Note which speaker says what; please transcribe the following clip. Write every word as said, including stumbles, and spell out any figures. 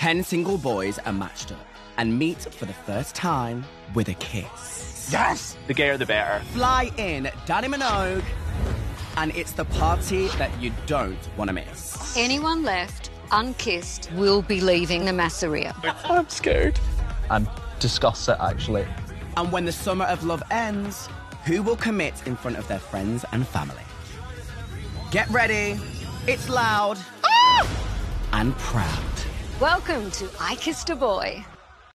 Speaker 1: Ten single boys are matched up and meet for the first time with a kiss.
Speaker 2: Yes! The gayer the better.
Speaker 1: Fly in Danny Minogue, and it's the party that you don't want to miss.
Speaker 3: Anyone left unkissed will be leaving the masseria.
Speaker 2: I'm scared.
Speaker 4: I'm disgusted, actually.
Speaker 1: And when the summer of love ends, who will commit in front of their friends and family? Get ready. It's loud ah! and proud.
Speaker 3: Welcome to I Kissed a Boy.